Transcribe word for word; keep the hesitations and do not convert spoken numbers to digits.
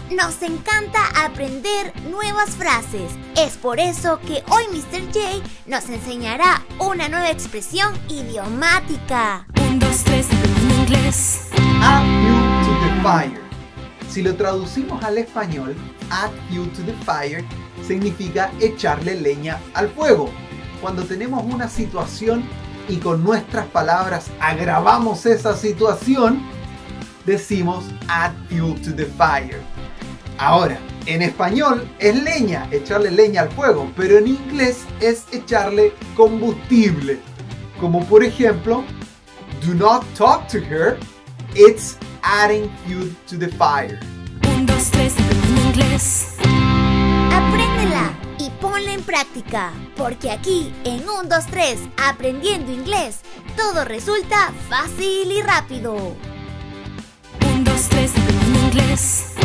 nos encanta aprender nuevas frases. Es por eso que hoy mister J nos enseñará una nueva expresión idiomática. Un, dos, tres, en inglés. Add fuel to the fire. Si lo traducimos al español, add fuel to the fire significa echarle leña al fuego. Cuando tenemos una situación y con nuestras palabras agravamos esa situación, decimos add fuel to the fire. Ahora, en español es leña, echarle leña al fuego, pero en inglés es echarle combustible. Como por ejemplo, do not talk to her, it's adding fuel to the fire. Un, dos, tres, en inglés. Apréndela y ponla en práctica, porque aquí en un, dos, tres, aprendiendo inglés, todo resulta fácil y rápido. Un, dos, tres, en inglés.